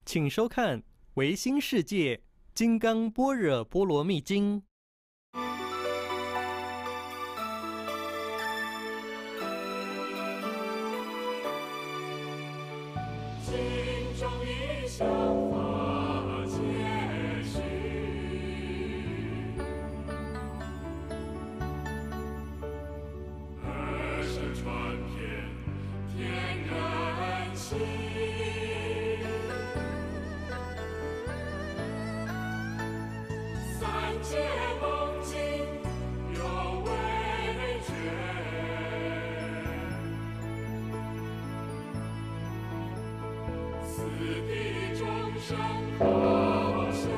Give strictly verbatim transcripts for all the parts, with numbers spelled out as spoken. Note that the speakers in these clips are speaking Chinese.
请收看《维新世界金刚般若波罗蜜经》。 心中一想法皆虚，儿时传遍天人心。三界梦境有未觉，此地众生好修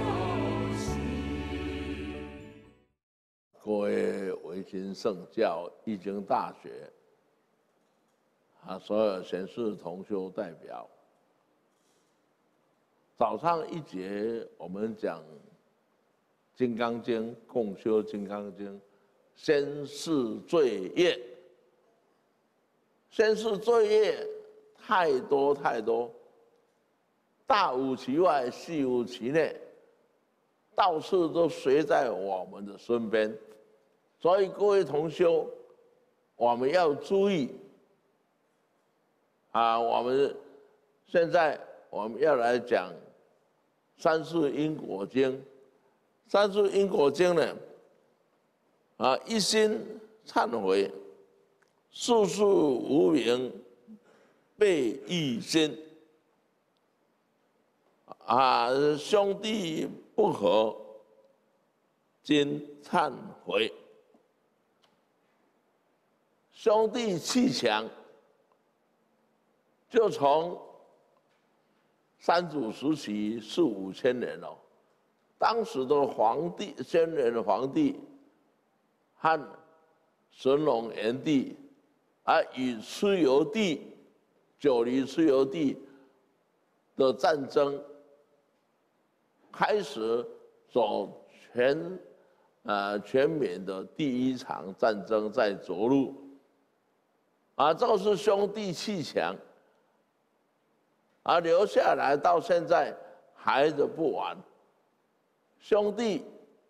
习。 各位维新圣教易经大学啊，所有贤士同修代表，早上一节我们讲《金刚经》，共修《金刚经》，先世罪业，先世罪业太多太多，大无其外，细无其内，到处都随在我们的身边。所以各位同修，我们要注意啊！我们现在我们要来讲《三世因果经》。《三世因果经》呢，啊，一心忏悔，世事无明，被一心。啊，兄弟不和，今忏悔。兄弟气强，就从三祖时期四五千年了。当时的皇帝，先人皇帝和神龙炎帝，啊，与蚩尤帝、九黎蚩尤帝的战争，开始走全呃全缅的第一场战争在着陆。啊，这是兄弟气强，啊，留下来到现在还的不完。兄弟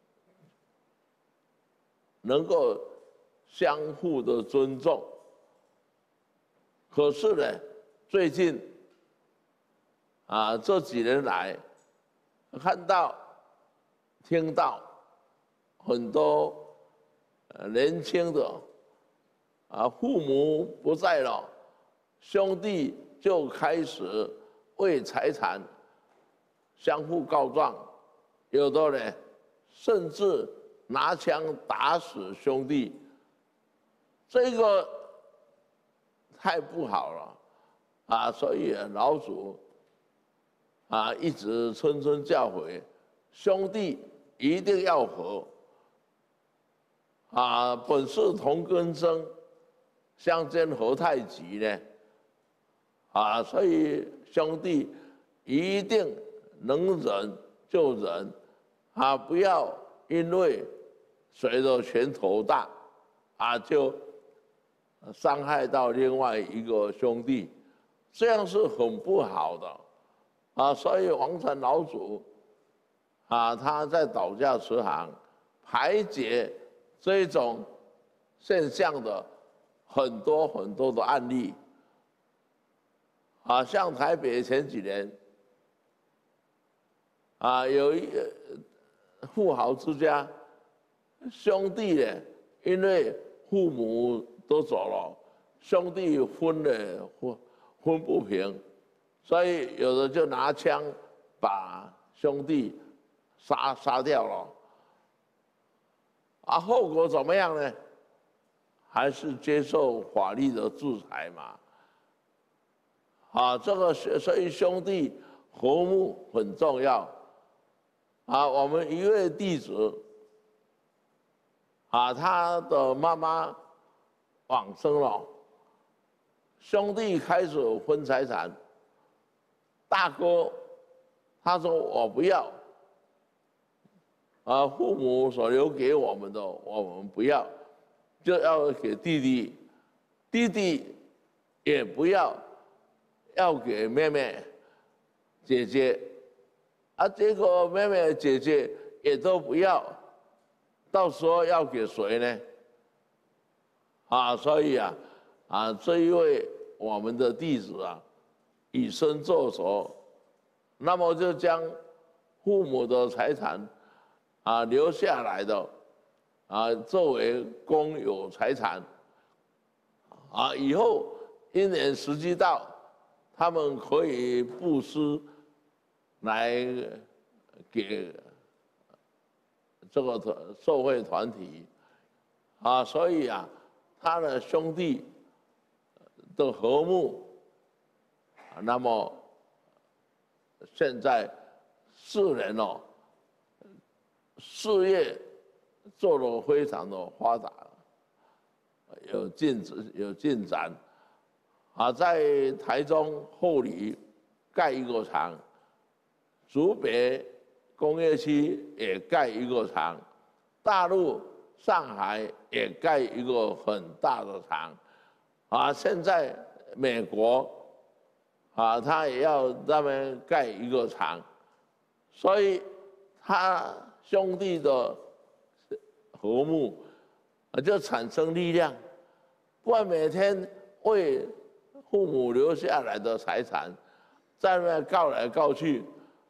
能够相互的尊重，可是呢，最近啊这几年来，看到、听到很多呃年轻的啊父母不在了，兄弟就开始为财产相互告状。有的人甚至拿枪打死兄弟，这个太不好了啊！所以老祖啊一直谆谆教诲，兄弟一定要和啊，本是同根生，相煎何太急呢？啊，所以兄弟一定能忍就忍。啊，不要因为谁的拳头大，啊，就伤害到另外一个兄弟，这样是很不好的，啊，所以王禅老祖，啊，他在导驾慈航排解这种现象的很多很多的案例，啊，像台北前几年，啊，有一个富豪之家，兄弟呢，因为父母都走了，兄弟分了分分不平，所以有的就拿枪把兄弟杀杀掉了。啊，后果怎么样呢？还是接受法律的制裁嘛。啊，这个所以兄弟和睦很重要。啊，我们一位弟子，啊，他的妈妈往生了，兄弟开始分财产。大哥他说我不要，啊，父母所留给我们的我们不要，就要给弟弟，弟弟也不要，要给妹妹、姐姐。 啊，结果妹妹姐姐也都不要，到时候要给谁呢？啊，所以啊，啊，这一位我们的弟子啊，以身作则，那么就将父母的财产啊留下来的啊作为公有财产啊，以后一年时机到，他们可以布施来给这个社会团体啊，所以啊。他的兄弟的和睦，那么现在世人哦，事业做得非常的发达，有进有进展啊，在台中后里盖一个厂，竹北工业区也盖一个厂，大陆。上海也盖一个很大的厂，啊，现在美国，啊，他也要那边盖一个厂，所以他兄弟的和睦，啊，就产生力量，不然每天为父母留下来的财产，在那边告来告去，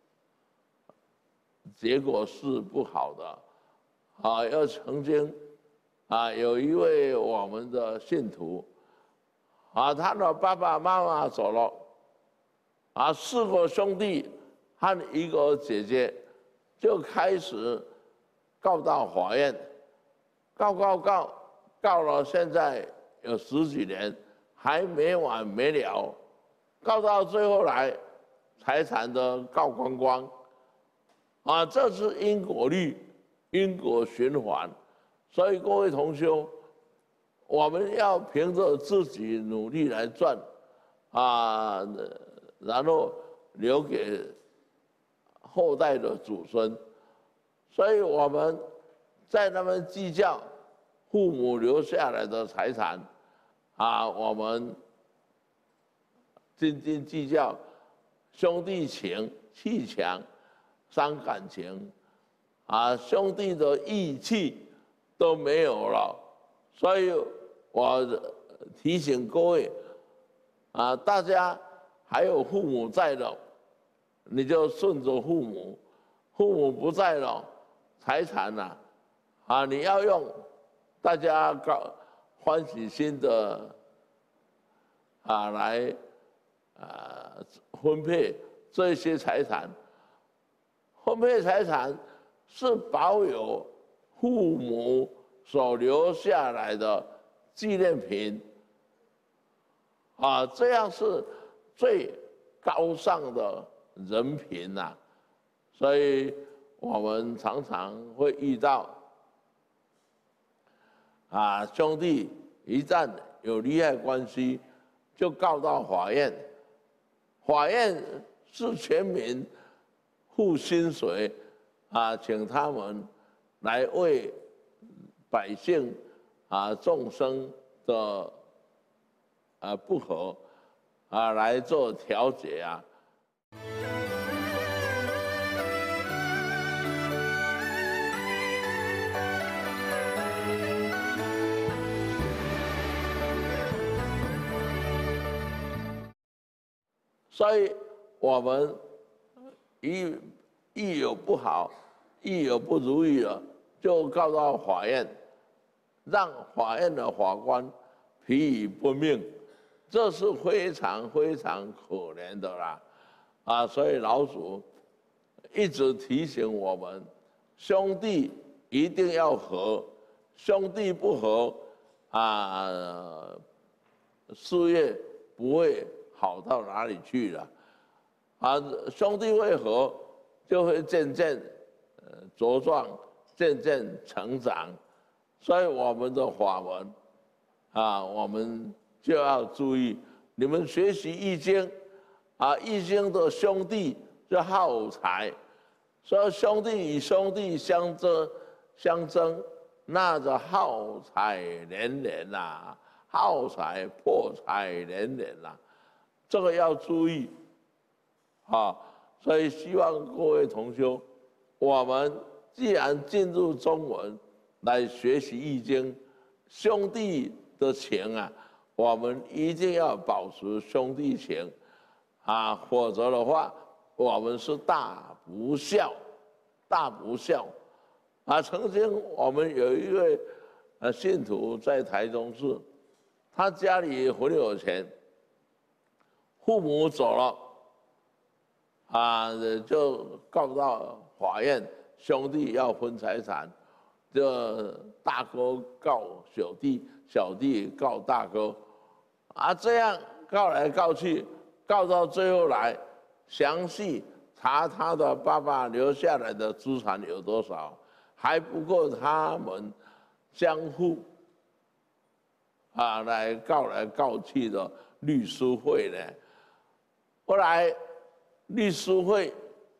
结果是不好的。啊，要曾经，啊，有一位我们的信徒，啊，他的爸爸妈妈走了，啊，四个兄弟和一个姐姐就开始告到法院，告告告，告了现在有十几年，还没完没了，告到最后来，财产都告光光，啊，这是因果律。因果循环，所以各位同修，我们要凭着自己努力来赚，啊，然后留给后代的祖孙。所以我们在那边计较父母留下来的财产，啊，我们斤斤计较兄弟情气强，伤感情。啊，兄弟的义气都没有了，所以我提醒各位，啊，大家还有父母在的，你就顺着父母；父母不在了，财产呐、啊，啊，你要用大家高欢喜心的啊来啊分配这些财产，分配财产。是保有父母所留下来的纪念品，啊，这样是最高尚的人品呐、啊。所以我们常常会遇到，啊，兄弟一旦有利害关系，就告到法院，法院是全民付薪水。啊，请他们来为百姓啊众生的啊不和啊来做调解啊。所以我们一一有不好。一有不如意了，就告到法院，让法院的法官批予不命，这是非常非常可怜的啦，啊，所以老祖一直提醒我们，兄弟一定要和，兄弟不和，啊，事业不会好到哪里去了，啊，兄弟会和，就会渐渐。茁壮，渐渐成长，所以我们的法门，啊，我们就要注意。你们学习易经，啊，易经的兄弟是耗财，所以兄弟与兄弟相争，相争，那就耗财连连呐，耗财破财连连呐，这个要注意，啊， 所以希望各位同修，我们既然进入中文来学习易经，兄弟的情啊，我们一定要保持兄弟情啊，否则的话，我们是大不孝，大不孝啊！曾经我们有一位呃信徒在台中市，他家里很有钱，父母走了，啊，就告到法院，兄弟要分财产，就大哥告小弟，小弟告大哥，啊，这样告来告去，告到最后来，详细查他的爸爸留下来的资产有多少，还不够他们相互啊来告来告去的律师费呢。后来律师会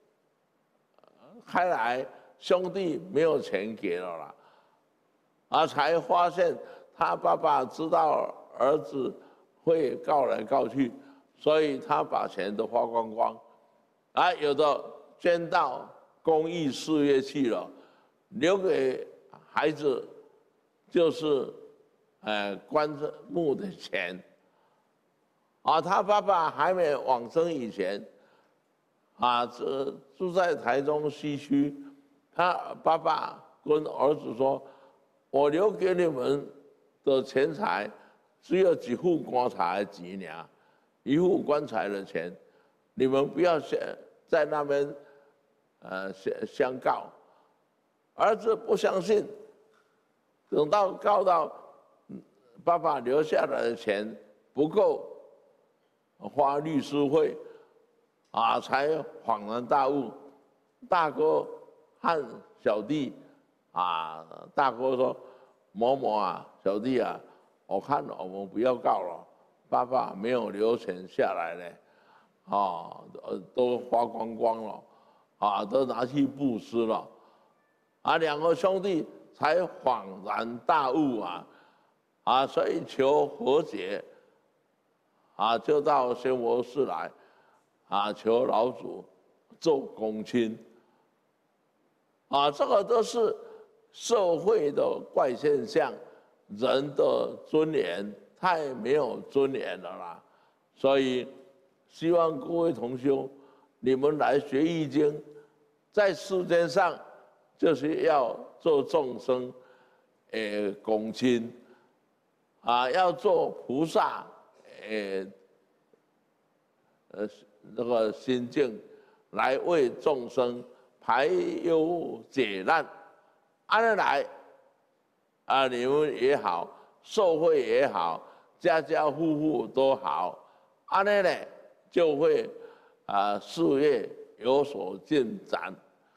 开来，兄弟没有钱给了啦，啊，才发现他爸爸知道儿子会告来告去，所以他把钱都花光光，啊，有的捐到公益事业去了，留给孩子就是呃棺木的钱。啊，他爸爸还没往生以前，啊，这住在台中西区，他爸爸跟儿子说：“我留给你们的钱财，只有几户棺材的钱呢，一户棺材的钱，你们不要在那边呃相相告。”儿子不相信，等到告到爸爸留下来的钱不够花律师费，啊，才恍然大悟。大哥和小弟，啊，大哥说：“某某啊，小弟啊，我看我们不要告了，爸爸没有留钱下来呢，啊，都花光光了，啊，都拿去布施了。”啊，两个兄弟才恍然大悟啊，啊，所以求和解。啊，就到仙佛寺来，啊，求老祖做公亲。啊，这个都是社会的怪现象，人的尊严太没有尊严了啦。所以，希望各位同修，你们来学易经，在世间上就是要做众生，诶，公亲，啊，要做菩萨。呃，呃，那个心境来为众生排忧解难，安来啊，你们也好，社会也好，家家户户都好，安呢就会啊事业有所进展。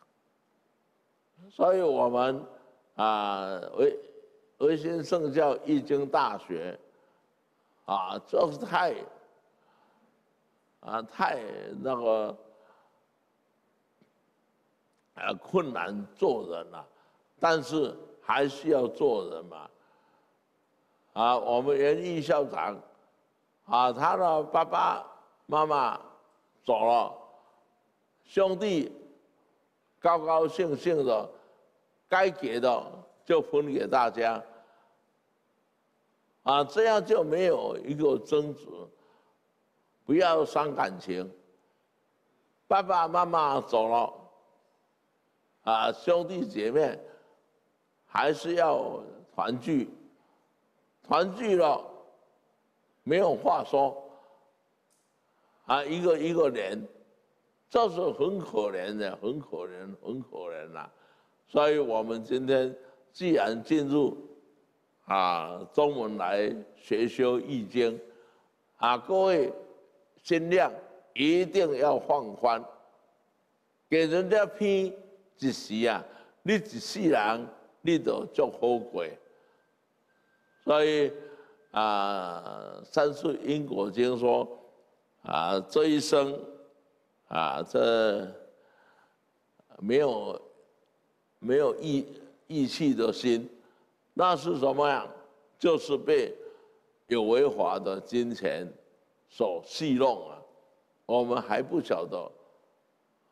所以我们啊维维新圣教易经大学。啊，这是太啊太那个啊困难做人了，但是还是要做人嘛。啊，我们袁毅校长啊，他的爸爸妈妈走了，兄弟高高兴兴的，该给的就分给大家。啊，这样就没有一个争执，不要伤感情。爸爸妈妈走了，啊，兄弟姐妹还是要团聚，团聚了没有话说，啊，一个一个连，这是很可怜的，很可怜，很可怜啦。所以我们今天既然进入啊，中文来学修易经，啊，各位心量一定要放宽，给人家批一时啊，你一世人你就足好过。所以啊，三世因果经说啊，这一生啊，这没有没有义义气的心。那是什么呀？就是被有为法的金钱所戏弄啊！我们还不晓得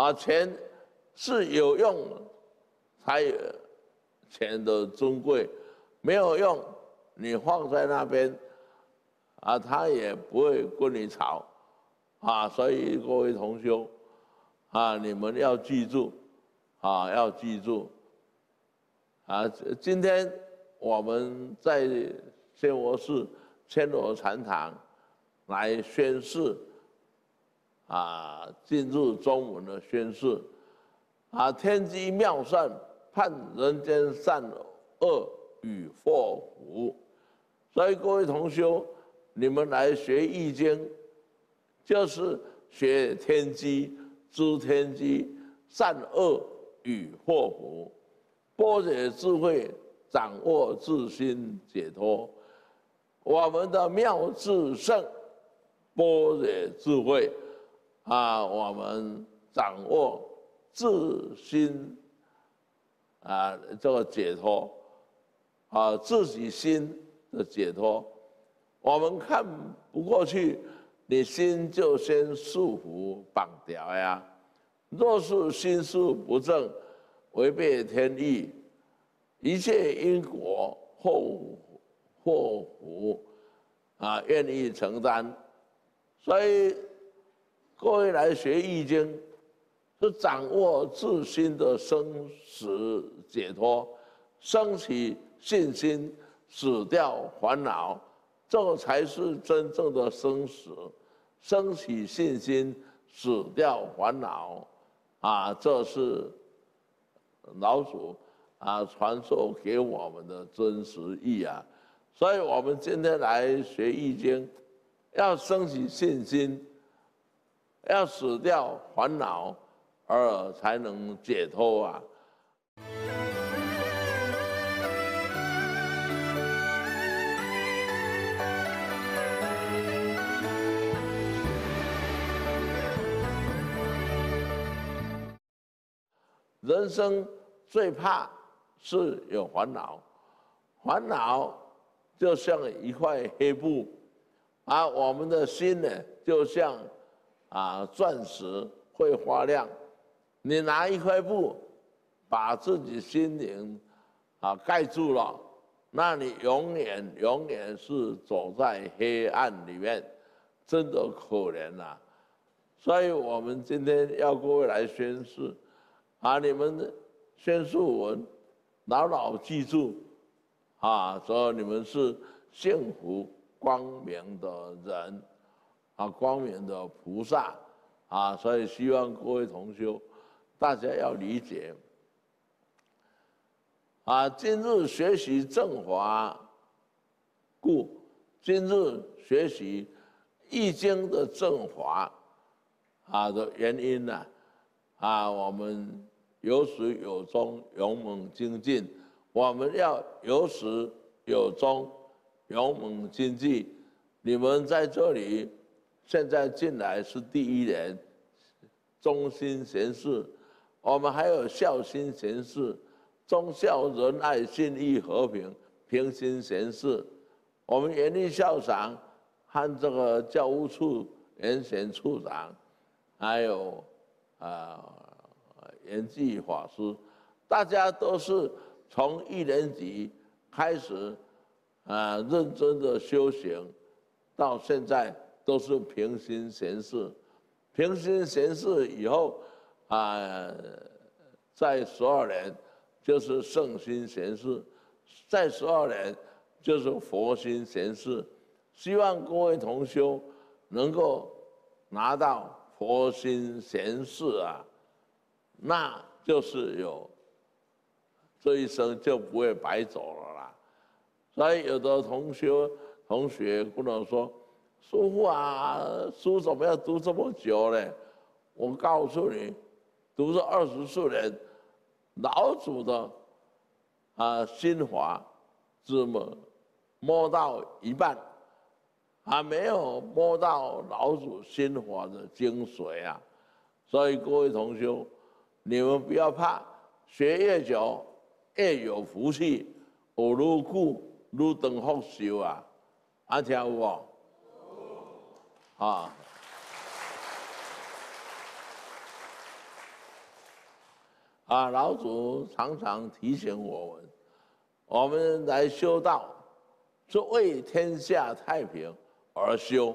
啊，钱是有用才有钱的尊贵，没有用，你放在那边，啊，他也不会跟你吵，啊，所以各位同修，啊，你们要记住，啊，要记住，啊，今天我们在仙佛寺千罗禅堂来宣誓，啊，进入中文的宣誓，啊，天机妙善，判人间善恶与祸福。所以各位同修，你们来学易经，就是学天机，知天机，善恶与祸福，般若智慧，掌握自心解脱。我们的妙智胜，般若智慧，啊，我们掌握自心，啊，这个解脱，啊，自己心的解脱。我们看不过去，你心就先束缚绑掉呀。若是心术不正，违背天意，一切因果后祸福，啊，愿意承担。所以各位来学易经，是掌握自心的生死解脱，升起信心，死掉烦恼，这个才是真正的生死。升起信心，死掉烦恼，啊，这是老祖啊传授给我们的真实意啊。所以我们今天来学易经，要升起信心，要死掉烦恼，而才能解脱啊。人生最怕是有烦恼，烦恼就像一块黑布，而我们的心呢，就像啊钻石会发亮。你拿一块布把自己心灵啊盖住了，那你永远永远是走在黑暗里面，真的可怜啊！所以我们今天要各位来宣誓。啊，你们宣誓文牢牢记住，啊，说你们是幸福光明的人，啊，光明的菩萨，啊，所以希望各位同修，大家要理解。啊，今日学习正法故，今日学习易经的正法，啊的原因呢，啊，我们有始有终，勇猛精进。我们要有始有终，勇猛精进。你们在这里，现在进来是第一年，忠心贤士。我们还有孝心贤士，忠孝仁爱信义和平，平心贤士。我们严厉校长和这个教务处严贤处长，还有啊。呃圆寂法师，大家都是从一年级开始，啊、呃，认真的修行，到现在都是平心闲事。平心闲事以后，啊、呃，在十二年就是圣心闲事，在十二年就是佛心闲事。希望各位同修能够拿到佛心闲事啊。那就是有这一生就不会白走了啦。所以有的同学同学跟我说：“师父啊，书怎么要读这么久呢？”我告诉你，读了二十四年，老祖的啊心法只摸摸到一半，还没有摸到老祖心法的精髓啊。所以各位同学，你们不要怕，学越久越有福气，学愈久愈长福寿啊！啊，听有无？有。 ，啊。 啊，老祖常常提醒我们，我们来修道是为天下太平而修。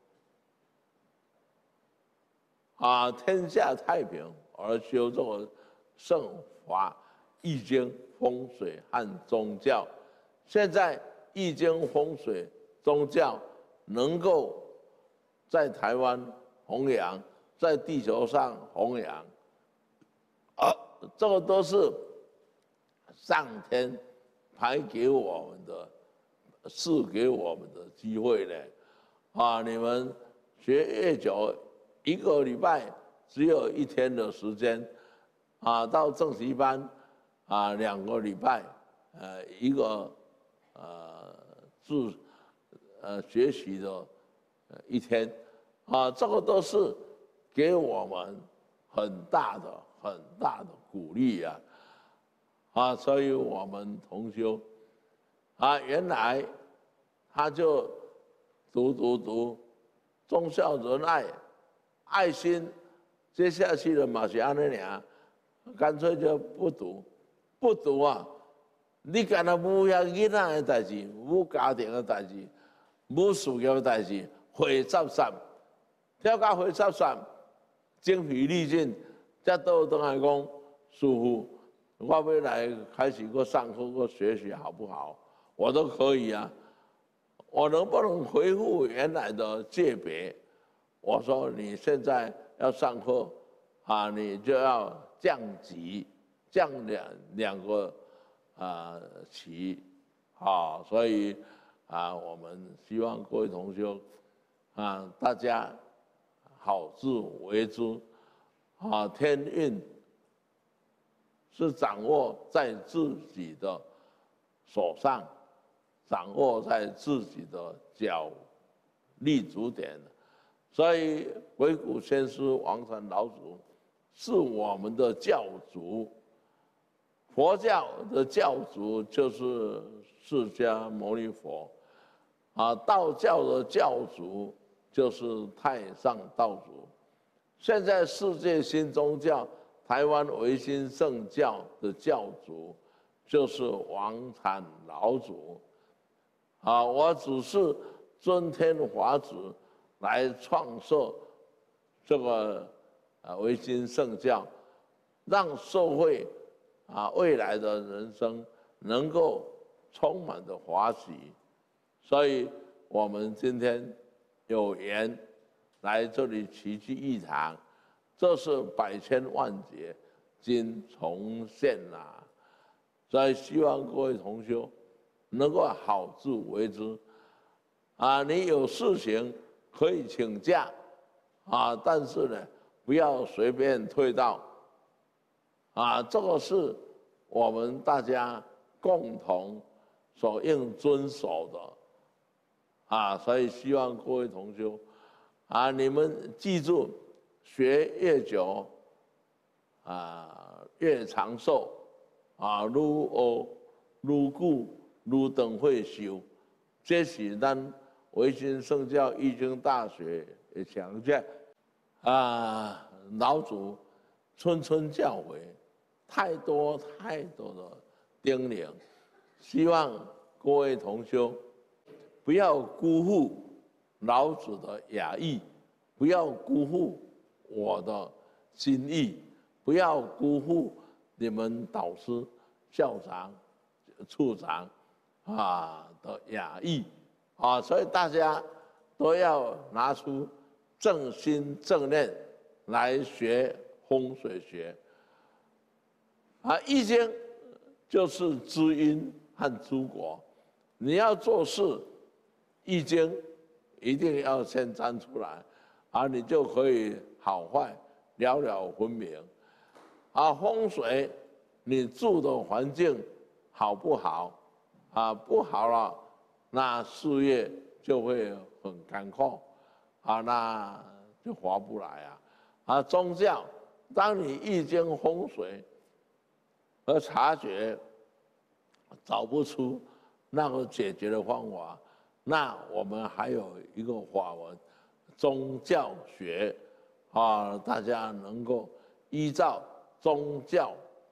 啊，天下太平而修这个圣法、易经、风水和宗教。现在易经、风水、宗教能够在台湾弘扬，在地球上弘扬，啊，这个都是上天排给我们的、赐给我们的机会呢。啊，你们学越久，一个礼拜只有一天的时间，啊，到正习班，啊，两个礼拜，呃，一个呃自呃学习的一天，啊，这个都是给我们很大的很大的鼓励呀，啊，所以我们同修，啊，原来他就读读读，忠孝仁爱。爱心，接下去的嘛是安尼尔，干脆就不读，不读啊！你干那无遐囡仔的代志，无家庭的代志，无事业的代志，会杂散，跳到会杂散，精疲力尽，才倒转来讲，师父，我要来开始过上课过学习好不好？我都可以啊，我能不能恢复原来的界别？我说你现在要上课，啊，你就要降级，降两两个啊级，啊，所以啊，我们希望各位同学啊，大家好自为之，啊，天运是掌握在自己的手上，掌握在自己的脚立足点。所以，鬼谷先师、王禅老祖是我们的教主，佛教的教主就是释迦牟尼佛，啊，道教的教主就是太上道祖。现在世界新宗教台湾维新圣教的教主就是王禅老祖，啊，我只是尊天法子。来创设这个啊维新圣教，让社会啊未来的人生能够充满着华喜，所以我们今天有缘来这里齐聚一堂，这是百千万劫今重现啦，所以希望各位同修能够好自为之，啊，你有事情。可以请假，啊，但是呢，不要随便退到，啊，这个是我们大家共同所应遵守的，啊，所以希望各位同修，啊，你们记住，学越久，啊，越长寿，啊，愈学愈久，愈长会修，这是咱。维新圣教易经大学的强项啊，老祖谆谆教诲，太多太多的叮咛，希望各位同修不要辜负老祖的雅意，不要辜负我的心意，不要辜负你们导师、校长、处长啊的雅意。啊，所以大家都要拿出正心正念来学风水学。啊，易经就是知因和诸果，你要做事，易经一定要先占出来，啊，你就可以好坏了了分明。啊，风水，你住的环境好不好？啊，不好了。那事业就会很干枯，啊，那就划不来啊！啊，宗教，当你易经风水而察觉找不出那个解决的方法，那我们还有一个法文，宗教学，啊，大家能够依照宗教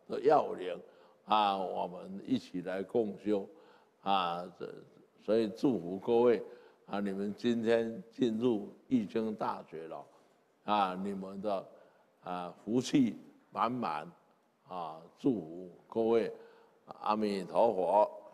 的要领啊，我们一起来共修啊，这所以祝福各位啊，你们今天进入易经大学了啊，你们的啊福气满满啊，祝福各位，阿弥陀佛。